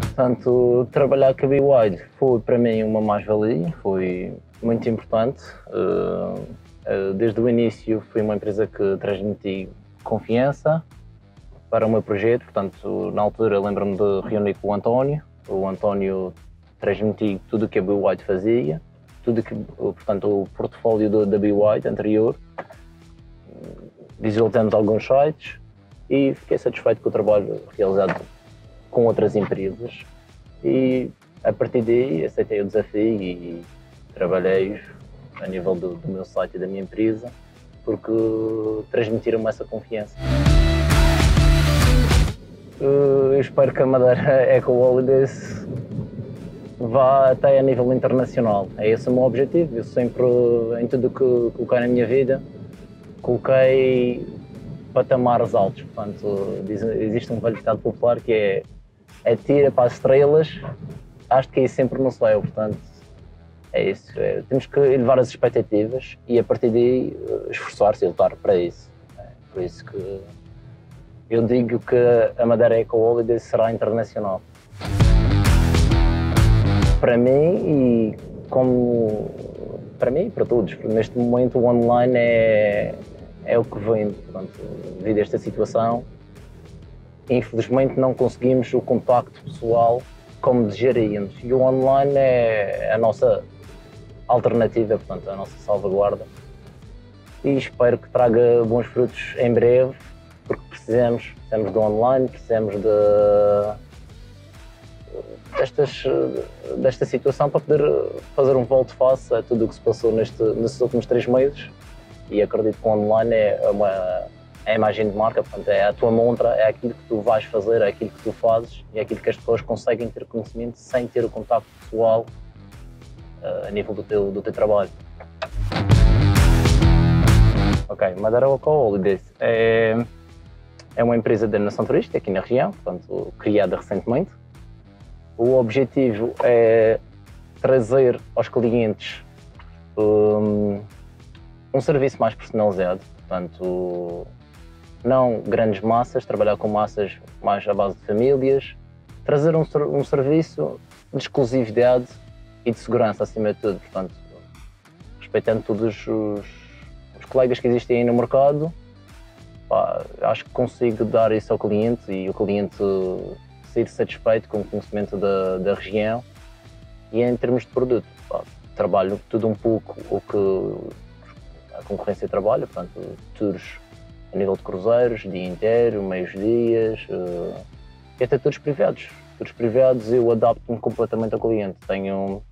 Portanto, trabalhar com a BeWide foi para mim uma mais-valia, foi muito importante. Desde o início foi uma empresa que transmiti confiança para o meu projeto, portanto, na altura lembro-me de reunir com o António transmiti tudo o que a BeWide fazia, tudo que, portanto, o portfólio da BeWide anterior, visualizamos alguns sites e fiquei satisfeito com o trabalho realizado com outras empresas e a partir daí aceitei o desafio e trabalhei a nível do meu site e da minha empresa porque transmitiram-me essa confiança. Eu espero que a Madeira Eco Holidays vá até a nível internacional. É esse o meu objetivo. Eu sempre, em tudo o que coloquei na minha vida, coloquei patamares altos. Portanto, existe um velho ditado popular que é atira para as estrelas, has de cair sempre no céu. Portanto, é isso. Temos que elevar as expectativas e a partir daí esforçar-se e lutar para isso. É por isso que eu digo que a Madeira Eco Holidays será internacional. Para mim para mim e para todos, neste momento o online é o que vem. Portanto, devido a esta situação, infelizmente não conseguimos o contacto pessoal como desejaríamos e o online é a nossa alternativa, portanto, a nossa salvaguarda. E espero que traga bons frutos em breve, porque precisamos do online, precisamos desta situação para poder fazer um volte-face a tudo o que se passou nestes últimos 3 meses e acredito que o online é a imagem de marca, portanto é a tua montra, é aquilo que tu vais fazer, é aquilo que tu fazes e é aquilo que as pessoas conseguem ter conhecimento sem ter o contacto pessoal a nível do teu trabalho. Ok, Madeira Eco Holidays é uma empresa da nação turística aqui na região, portanto criada recentemente. O objetivo é trazer aos clientes um serviço mais personalizado, portanto, não grandes massas, trabalhar com massas mais à base de famílias, trazer um serviço de exclusividade e de segurança acima de tudo, portanto, respeitando todos os colegas que existem aí no mercado, acho que consigo dar isso ao cliente e o cliente sair satisfeito com o conhecimento da região e em termos de produto. Trabalho tudo um pouco o que a concorrência trabalha, portanto, tours a nível de cruzeiros, dia inteiro, meios dias e até tours privados. Tours privados eu adapto-me completamente ao cliente. Tenho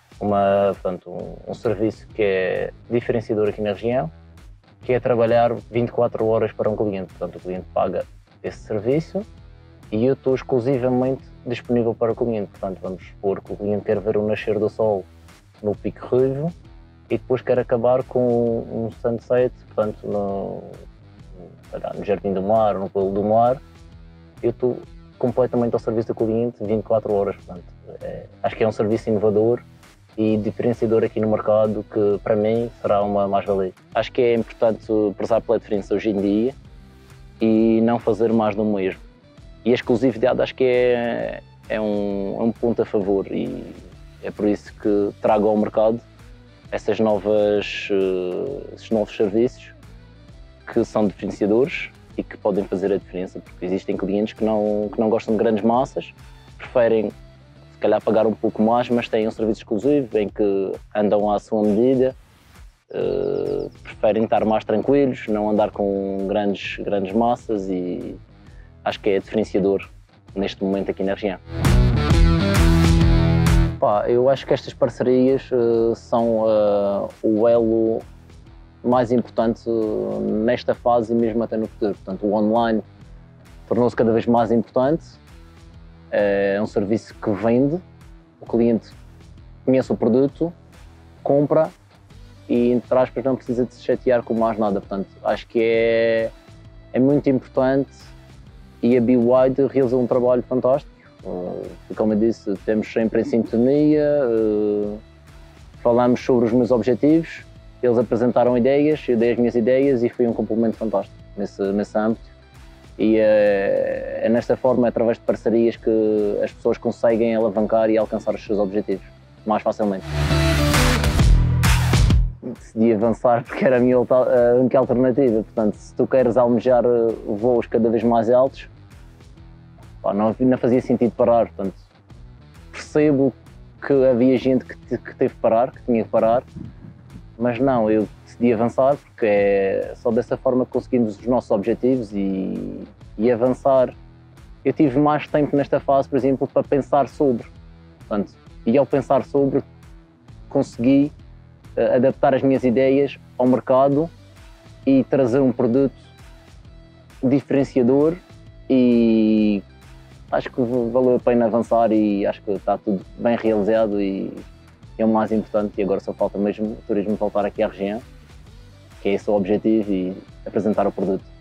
um serviço que é diferenciador aqui na região, que é trabalhar 24 horas para um cliente. Portanto, o cliente paga esse serviço e eu estou exclusivamente disponível para o cliente. Portanto, vamos supor que o cliente quer ver o nascer do sol no Pico Ruivo e depois quer acabar com um sunset, portanto, no Jardim do Mar, no Pulo do Mar. Eu estou completamente ao serviço do cliente 24 horas. Portanto, acho que é um serviço inovador e diferenciador aqui no mercado que, para mim, será uma mais-valia. Acho que é importante prezar pela diferença hoje em dia e não fazer mais do mesmo. E a exclusividade acho que é um ponto a favor e é por isso que trago ao mercado esses novos serviços que são diferenciadores e que podem fazer a diferença, porque existem clientes que não gostam de grandes massas, preferem se calhar pagar um pouco mais, mas têm um serviço exclusivo em que andam à sua medida, preferem estar mais tranquilos, não andar com grandes massas e acho que é diferenciador neste momento aqui na região. Eu acho que estas parcerias são o elo mais importante nesta fase e mesmo até no futuro. Portanto, o online tornou-se cada vez mais importante, é um serviço que vende, o cliente conhece o produto, compra e, entre aspas, não precisa de se chatear com mais nada. Portanto, acho que é muito importante e a BeWide realizou um trabalho fantástico. Como eu disse, temos sempre em sintonia, falamos sobre os meus objetivos, eles apresentaram ideias, eu dei as minhas ideias e foi um complemento fantástico nesse âmbito E é nesta forma, através de parcerias, que as pessoas conseguem alavancar e alcançar os seus objetivos mais facilmente. Decidi avançar porque era a minha única alternativa. Portanto, se tu queres almejar voos cada vez mais altos, pá, não fazia sentido parar. Portanto, percebo que havia gente que teve que parar, que tinha que parar, mas não, eu decidi avançar porque é só dessa forma que conseguimos os nossos objetivos e avançar. Eu tive mais tempo nesta fase, por exemplo, para pensar sobre. Portanto, e ao pensar sobre, consegui adaptar as minhas ideias ao mercado e trazer um produto diferenciador, e acho que valeu a pena avançar e acho que está tudo bem realizado e é o mais importante. E agora só falta mesmo o turismo voltar aqui à região, que é esse o objetivo, e apresentar o produto.